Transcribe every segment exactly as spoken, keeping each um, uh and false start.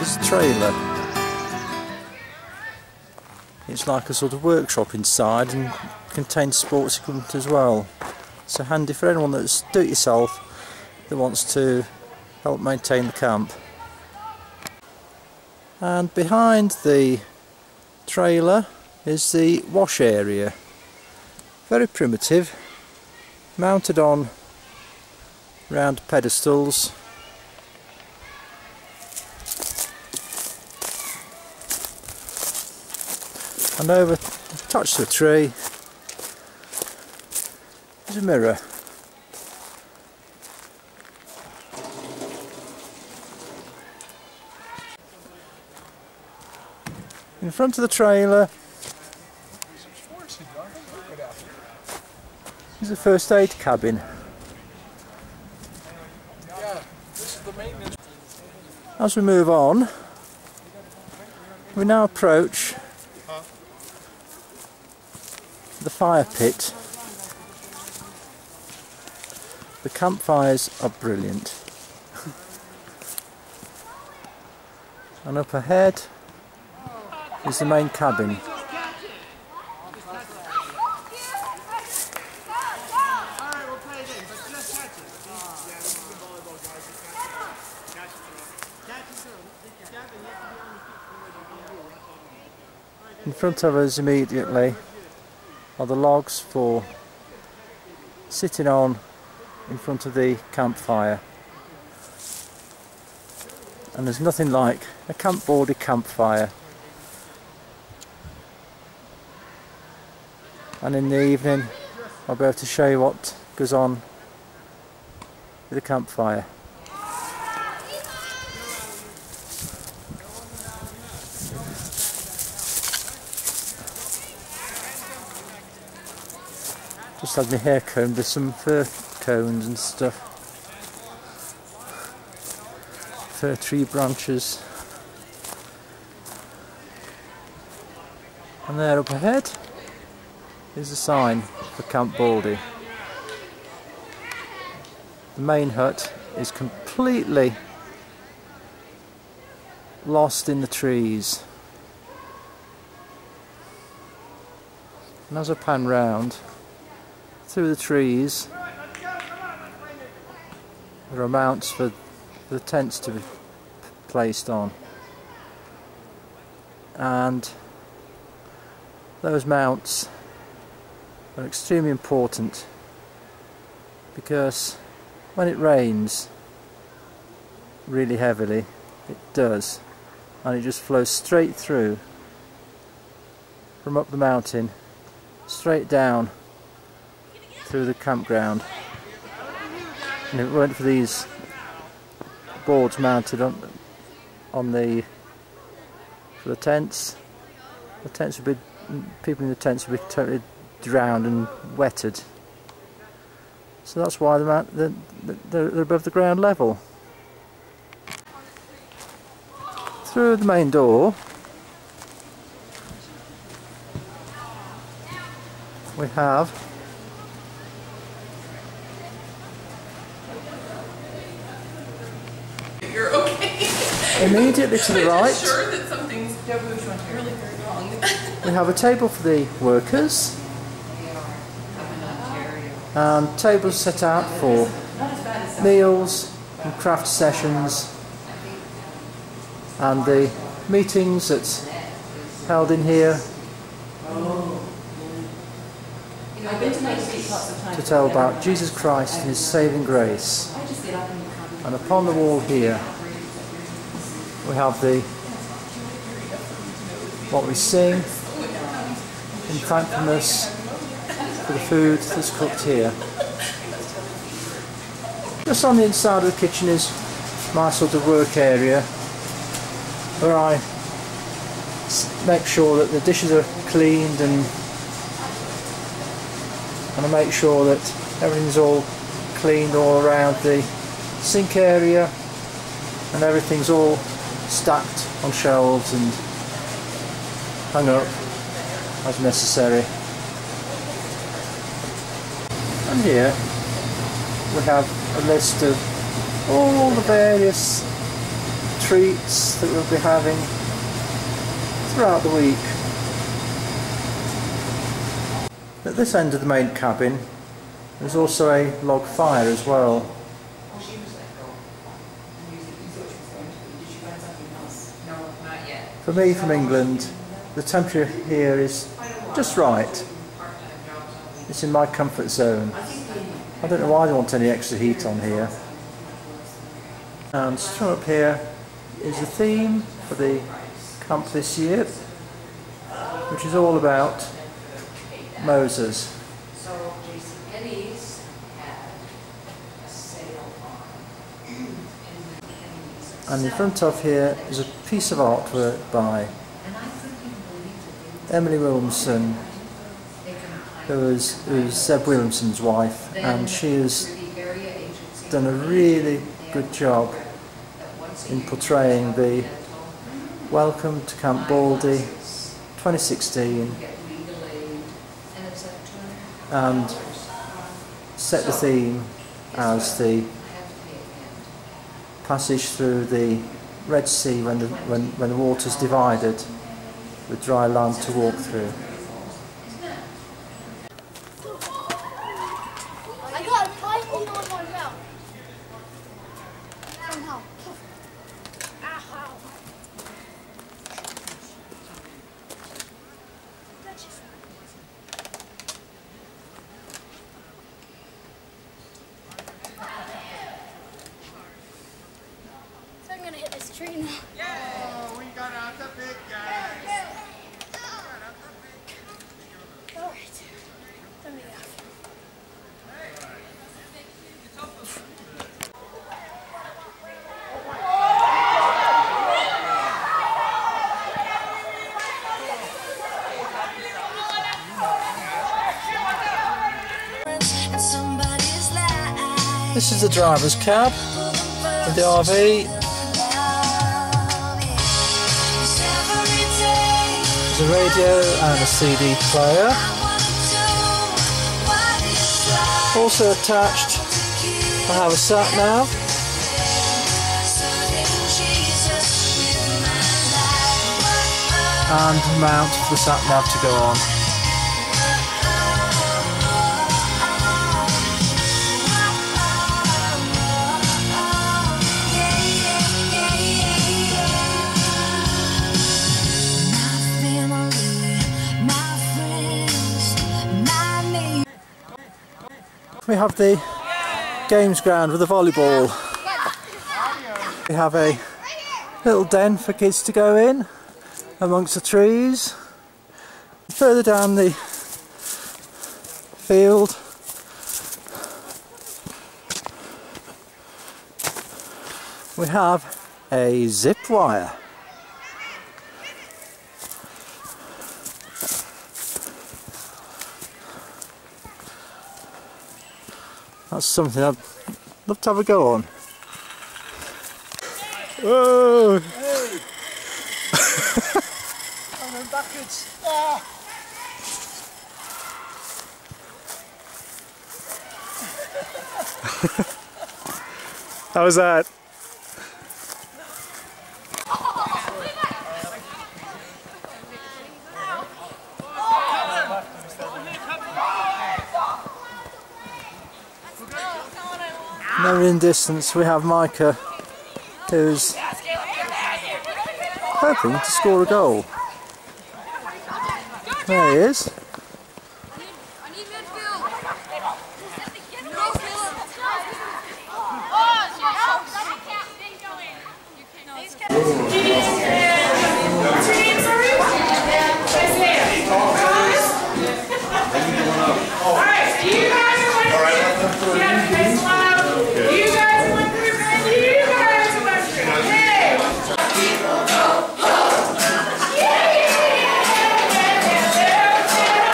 is the trailer. It's like a sort of workshop inside and contains sports equipment as well. So handy for anyone that's do-it-yourself that wants to help maintain the camp. And behind the trailer is the wash area. Very primitive, mounted on round pedestals. And over, attached to a tree, is a mirror. In front of the trailer is a first aid cabin. As we move on, we now approach the fire pit. The campfires are brilliant. And up ahead is the main cabin. In front of us immediately are the logs for sitting on in front of the campfire. And there's nothing like a Camp Baldy campfire. And in the evening I'll be able to show you what goes on with the campfire. Just had my hair combed with some fir cones and stuff. Fir tree branches. And there up ahead is a sign for Camp Baldy. The main hut is completely lost in the trees. And as I pan round through the trees, there are mounts for the tents to be placed on, and those mounts are extremely important because when it rains really heavily, it does, and it just flows straight through from up the mountain straight down through the campground. And if it weren't for these boards mounted on on the for the tents, the tents would be people in the tents would be totally drowned and wetted. So that's why they're, they're, they're above the ground level. Through the main door we have You're okay. immediately to the right. Sure that something's really very wrong. We have a table for the workers and tables set out for meals and craft sessions and the meetings that's held in here to tell about Jesus Christ and His saving grace. And upon the wall here we have the what we sing in thankfulness for the food that's cooked here. Just on the inside of the kitchen is my sort of work area where I make sure that the dishes are cleaned and and I make sure that everything's all cleaned all around the sink area and everything's all stacked on shelves and hung up as necessary. And here we have a list of all the various treats that we'll be having throughout the week. At this end of the main cabin there's also a log fire as well. For me from England, the temperature here is just right. It's in my comfort zone. I don't know why they want any extra heat on here. And strung up here is the theme for the camp this year, which is all about Moses. And in front of here is a piece of artwork by Emily Williamson, who is who's Zeb Williamson's wife, and she has done a really good job in portraying the Welcome to Camp Baldy twenty sixteen, and set the theme as the passage through the Red Sea when the, when, when the water's divided with dry land to walk through. I got a pipe on my mouth. Somehow. Ow. So I'm gonna hit this tree now. Oh, we got out the big guy. Alright. Let me go. This is the driver's cab with the R V. There's a radio and a C D player. Also attached I have a sat nav. And a mount for the sat nav to go on. We have the games ground with the volleyball. We have a little den for kids to go in amongst the trees. Further down the field we have a zip wire. That's something I'd love to have a go on. Whoa! Hey! I'm going backwards. Ah! How was that? Never in distance we have Micah, who's hoping to score a goal. There he is. Yeah!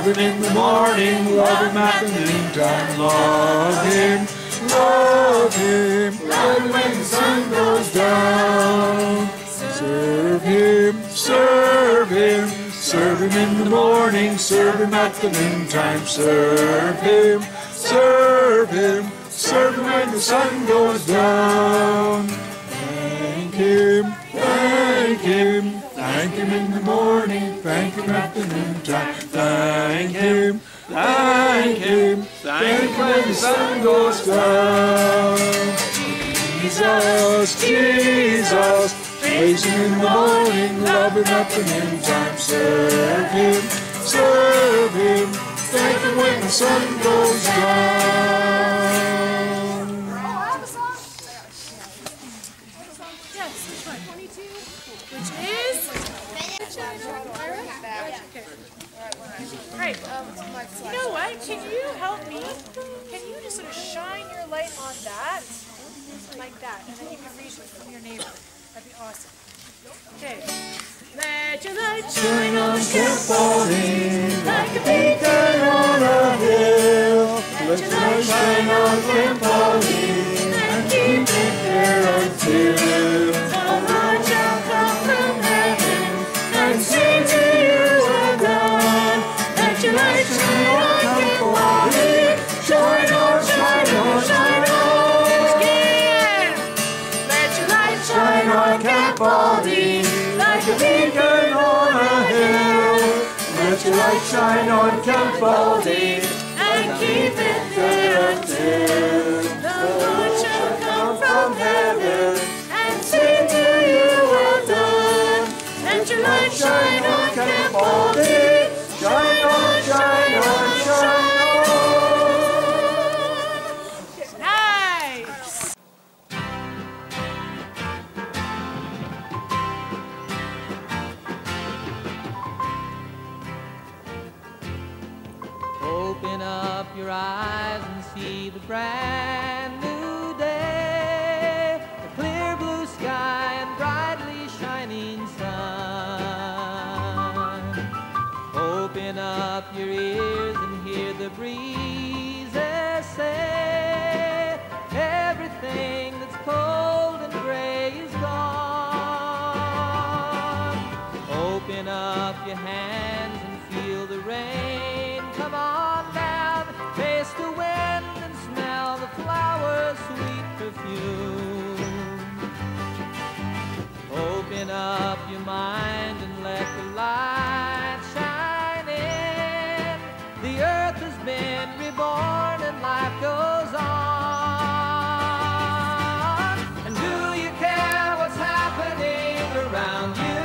Love him in the morning, love him at the noontime. Love him, love him, love him when the sun goes down. Serve him, serve him, serve him in the morning, serve him at the noontime. Serve him, serve him, serve him when the sun goes down. Thank him, thank him, thank him in the morning, thank him at the noontime. Thank him, thank him, thank him when the sun goes down. Jesus, Jesus, praise him in the morning, love him at the noontime. Serve him, serve him, thank him when the sun goes down. Which is? Great. Um, you know what? Can you help me? Can you just sort of shine your light on that? Like that. And then you can read it from your neighbor. That'd be awesome. Okay. Let your light shine on Camp Baldy, like a beacon on a hill. Let your light shine on Camp Baldy, and keep it there until the Lord shall come from heaven and say to you, well done. Let your light shine on Camp Baldy, shine on, shine on, shine on. Again. Let your light shine on Camp Baldy, like a beacon on a hill. Let your light shine on Camp Baldy, and keep it there until the Lord shall come from heaven and say to you, well done. Let your light shine on Camp Baldy, shine on, shine on, shine on. Nice! Open up your eyes and see the brand new day, the clear blue sky and brightly shining sun. Open up your ears and hear the breezes say, everything that's cold and gray is gone. Open up your hands and feel the rain. Come on down, taste the wind and smell the flowers' sweet perfume. Open up your mind and let the light shine in. The earth has been reborn and life goes on. And do you care what's happening around you?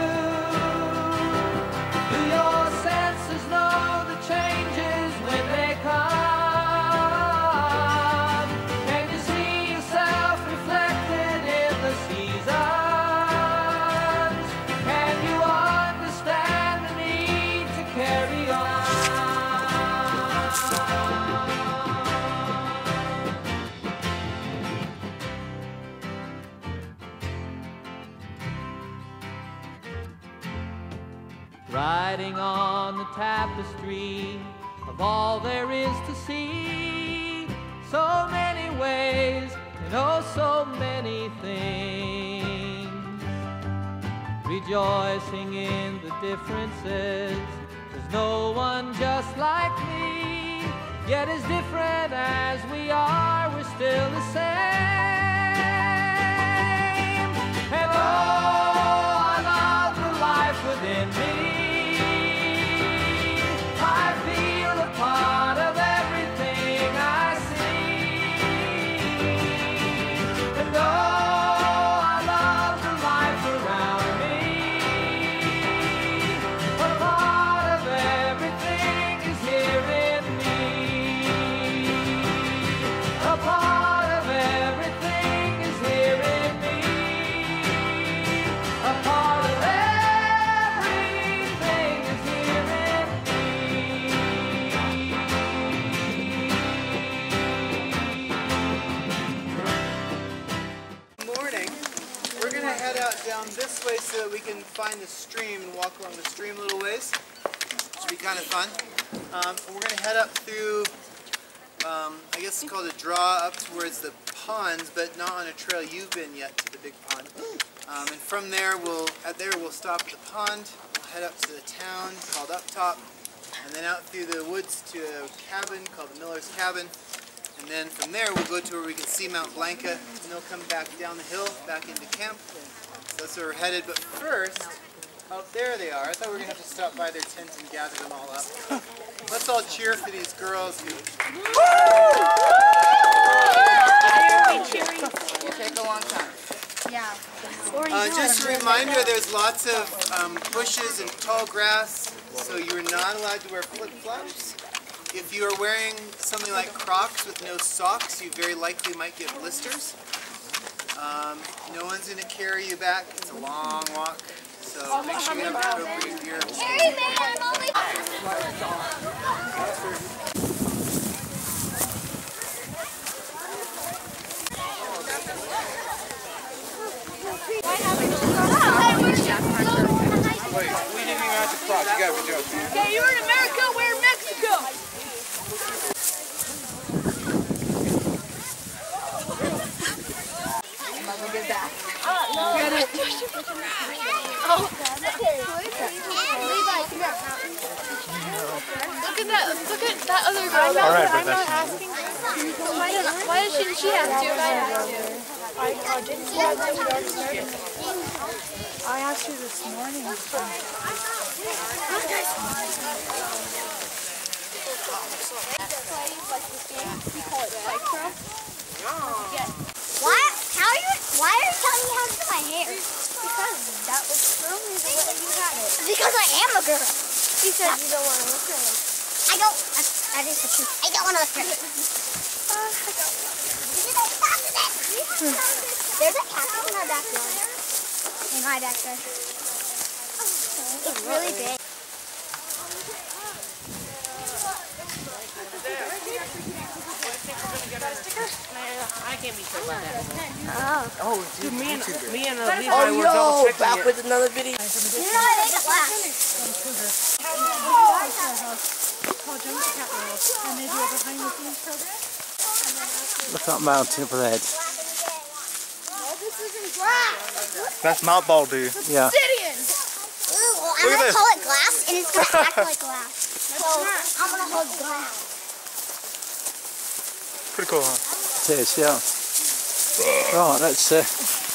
Do your senses know the changes when they come? Can you see yourself reflected in the seasons? Can you understand the need to carry on? Riding on the tapestry of all there is to see, so many ways and oh so many things. Rejoicing in the differences, there's no one just like me, yet as different as we are, we're still the same. And oh, I love the life within me. I feel a part of everything I see. And oh, I love the life around me. A part of everything is here in me. A part of everything is here in me. A part of everything is here in me. Morning. We're gonna head out down this way so that we can find the stream and walk along the stream a little ways. Should be kind of fun. Um, and we're going to head up through, um, I guess it's called a draw up towards the ponds, but not on a trail you've been yet to the big pond. Um, and from there, we'll at there we'll stop at the pond, we'll head up to the town called Up Top, and then out through the woods to a cabin called the Miller's Cabin. And then from there, we'll go to where we can see Mount Blanca, and they'll come back down the hill, back into camp. So that's where we're headed. But first, out there they are. I thought we were going to have to stop by their tent and gather them all up. Let's all cheer for these girls who... Will take a long time. Yeah. Uh, just a reminder, there's lots of um, bushes and tall grass, so you're not allowed to wear flip-flops. If you are wearing something like Crocs with no socks, you very likely might get blisters. Um, no one's going to carry you back. It's a long walk, so make sure you have appropriate gear. Carry me, I'm only... Wait, we didn't even have to cross. You gotta be joking. Okay, you're in America, we're in Mexico. I'm not gonna get back. Oh, no. Get it. Oh, Levi, come here. Look at that, look at that other girl. I'm not, All right, I'm not asking. Why, does, why shouldn't she have to if I have to? I, I didn't see that when you guys started. I asked you this morning. Why? How are you? Why are you telling me how to do my hair? Because that was curly the way you had it. Because I am a girl. You said you don't want to look curly. I don't. That, that is the truth. I don't want to look curly. Uh, I don't. There's a cactus in our backyard. In my backyard. It's really big. I can't be sure about that. Oh. Oh, dude, me and me and uh, Levi were double checking back it. with another video. You know I made it last. Called Jungle Cat World, and they do a behind the scenes program. Look at that mountain up ahead. Oh, this isn't glass. That's Mount Baldy. Yeah. Obsidian. Ooh, well, I'm gonna call it glass, and it's gonna act like glass. So I'm gonna hold glass. Pretty cool, huh? It is, yeah. Right, let's uh,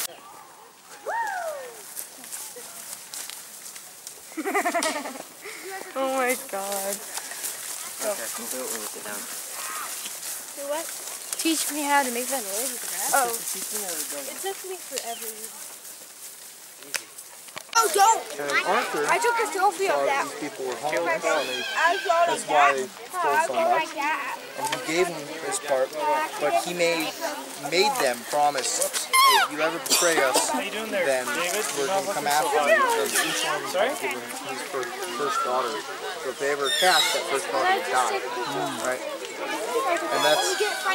Oh my god. Okay, we'll do it when we sit down. Do what? Teach me how to make that noise with the grass. Oh. It took me forever. Oh, don't! And Arthur I took a selfie of thought that. these people were homeless, and they, I saw it that's like why that. they stole I some was of like that. and he gave them this part, but he made made them promise, hey, you ever betray us, then we're going to come after you, and each one of them give him his first, first daughter. So if they ever catch that first daughter, would die, right? And that's,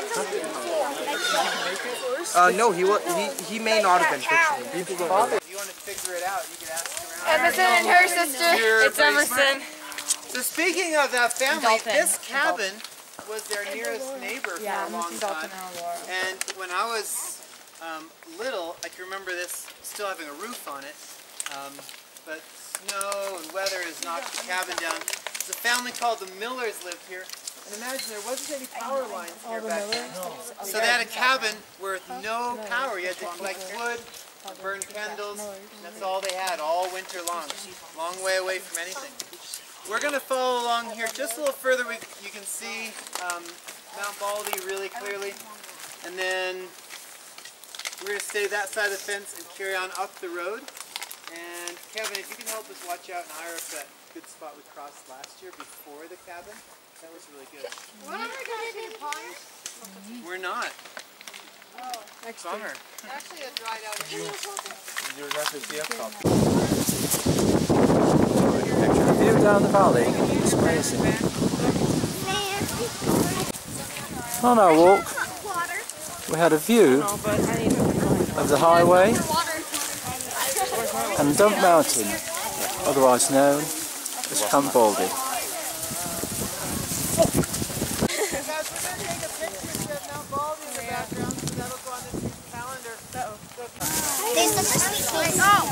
uh, no, he, wa- he, he may not have been picturing. People don't know that. If you want to figure it out, you can ask around. Emerson and her sister. You're It's pretty Emerson. smart. So speaking of that family, Dolphin. this cabin was their nearest neighbor for a long time. And when I was um, little, I can remember this still having a roof on it. Um, but snow and weather has knocked the cabin down. There's a family called the Millers lived here. And imagine there wasn't any power lines here back then. So they had a cabin with no power. You had to collect wood, burn candles. And that's all they had all winter long. Long way away from anything. We're going to follow along here just a little further. We, you can see um, Mount Baldy really clearly. And then we're going to stay that side of the fence and carry on up the road. And Kevin, if you can help us watch out and hire us that good spot we crossed last year before the cabin. That was really good. We're not going to the pond. We're not. Oh. Next summer. Actually, it dried out. You're not going to see us top. the view down the valley. It's amazing. On our walk, we had a view of the highway and Dump Mountain, otherwise known as Camp Baldy. There's such a sweet place. Oh!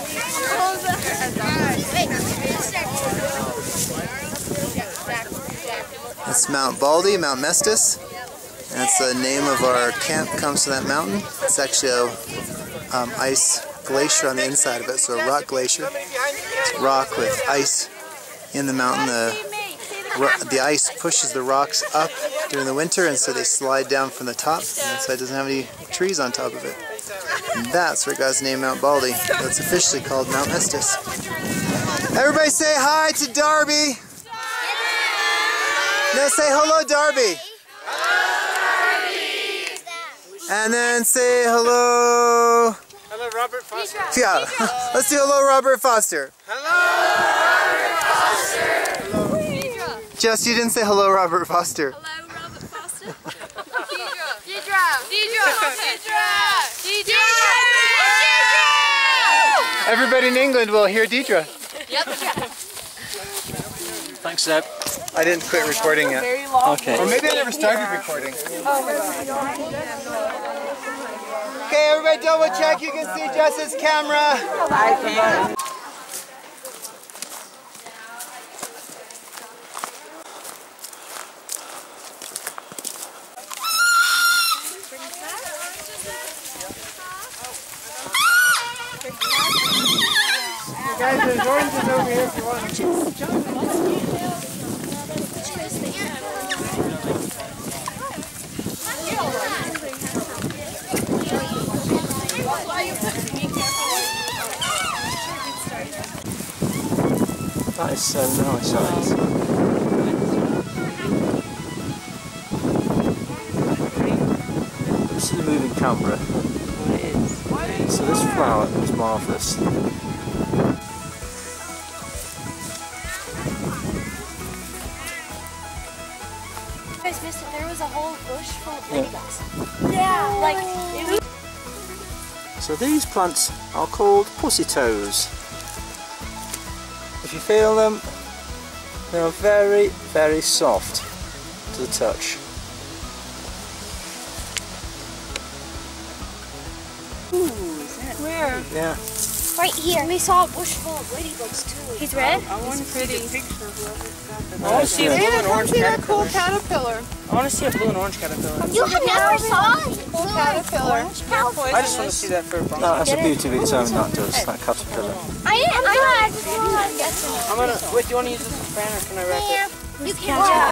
That's Mount Baldy, Mount Mestis. That's the name of our camp, comes to that mountain. It's actually a um, ice glacier on the inside of it, so a rock glacier. It's rock with ice in the mountain. The, the ice pushes the rocks up during the winter, and so they slide down from the top, and so it doesn't have any trees on top of it. And that's where it got its name, Mount Baldy. It's officially called Mount Mestis. Everybody say hi to Darby! Now say hello, Darby! And then say hello... Hello, Robert Foster. Yeah, let's do hello, Robert Foster. Hello, Robert Foster. Jess, you didn't say hello, Robert Foster. Hello, Robert Foster. Deidre. Deidre. Deidre. Deidre. Deidre. Everybody in England will hear Deidre. Yep. Thanks, Zeb. I didn't quit recording yet. Okay. Or maybe I never started recording. Okay, everybody double check. You can see Jess's camera. I can. Guys, there's oranges over here if you want them. That is so nice, guys. This is a moving camera. It is. So this flower is marvellous. You guys missed it. There was a whole bush full of ladybugs. Yeah. Yeah, like it was. So these plants are called pussy toes. If you feel them, they are very, very soft to the touch. Where? Yeah. Right here. We saw a bush full of ladybugs too. He's red? I want to see the picture of whoever's got the I want to see a blue and orange caterpillar. caterpillar. I want to see a blue and orange caterpillar. You have never saw a Cool caterpillar. I just want to see that for a No, that's a beauty of its own, that does, that caterpillar. I didn't. I just want to guess. I'm gonna. Wait, do you want to use this as a fan or can I wrap it? You can.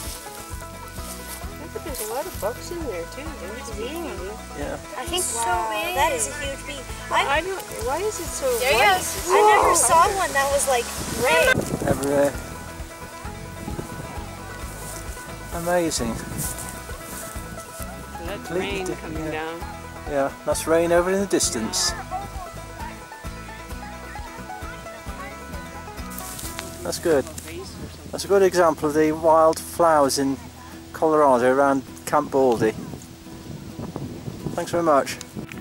Look, there's a lot of bugs in there too. There's bees. Yeah. I think so big. That is a huge bee. I don't. Why is it so? There he white? is. I never saw one that was like red. Everywhere. Amazing. That's Leaf rain dip, coming yeah. down. Yeah, that's rain over in the distance. That's good. That's a good example of the wild flowers in Colorado around Camp Baldy. Thanks very much.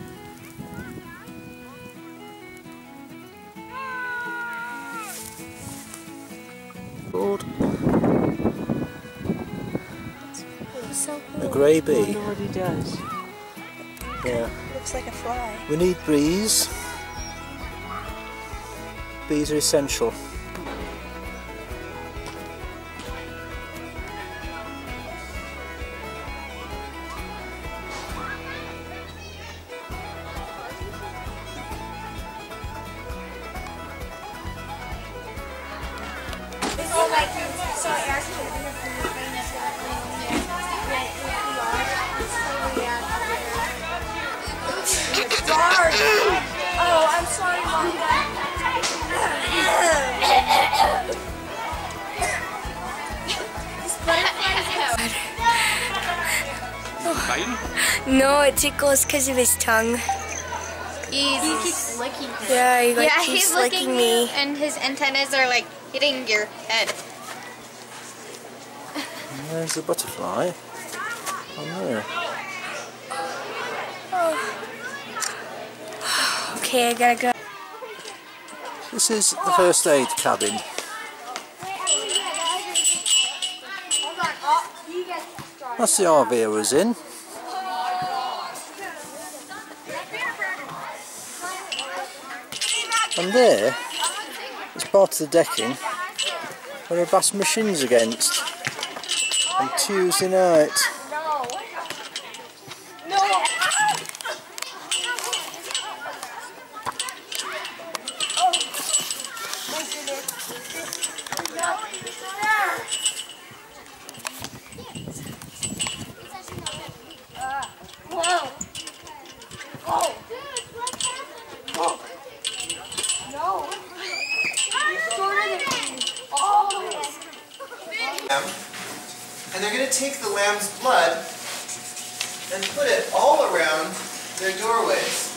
Good. So A grey I bee. wonder what he does. Yeah. looks like a fly. We need bees. Bees are essential. Oh, I'm sorry, Mom. No, it tickles because of his tongue. He's, he keeps licking him. Yeah, he like, yeah, keeps he's licking, licking me. you, and his antennas are like hitting your head. And there's the butterfly on there. Okay, I gotta go. This is the first aid cabin. That's the R V I was in. And there is part of the decking where a bass machines against on Tuesday night. No. No. Whoa. Oh. Oh. No. Oh. And they're going to take the lamb's blood and put it all around their doorways.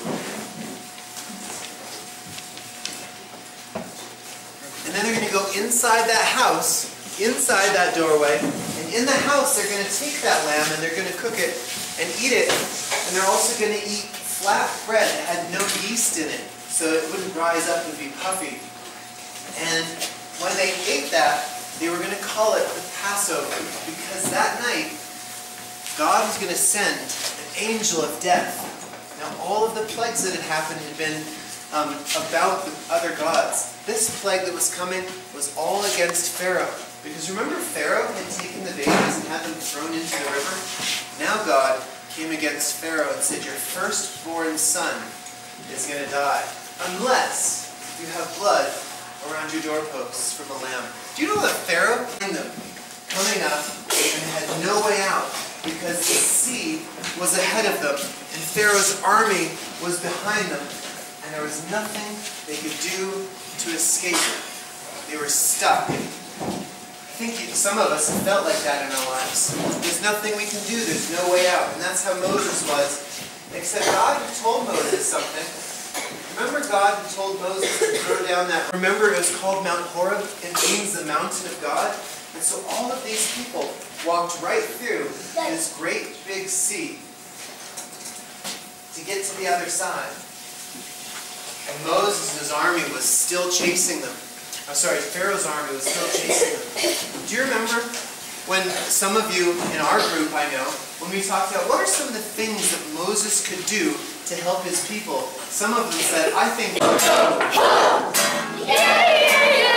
And then they're going to go inside that house, inside that doorway, and in the house they're going to take that lamb and they're going to cook it and eat it. And they're also going to eat flat bread that had no yeast in it, so it wouldn't rise up and be puffy. And when they ate that, they were going to call it the Passover, because that night God was going to send an angel of death. Now all of the plagues that had happened had been um, about the other gods. This plague that was coming was all against Pharaoh. Because remember, Pharaoh had taken the babies and had them thrown into the river? Now God came against Pharaoh and said, your firstborn son is going to die, unless you have blood around your doorposts from a lamb. Do you know that Pharaoh and them coming up and had no way out because the sea was ahead of them and Pharaoh's army was behind them and there was nothing they could do to escape it. They were stuck. I think some of us have felt like that in our lives. There's nothing we can do. There's no way out. And that's how Moses was. Except God had told Moses something. Remember God had told Moses to throw down that... Remember it was called Mount Horeb? It means the mountain of God. And so all of these people walked right through this great big sea to get to the other side. And Moses and his army was still chasing them. I'm sorry, Pharaoh's army was still chasing them. Do you remember when some of you in our group, I know, when we talked about what are some of the things that Moses could do to help his people? Some of them said, I think... Yeah, yeah, yeah.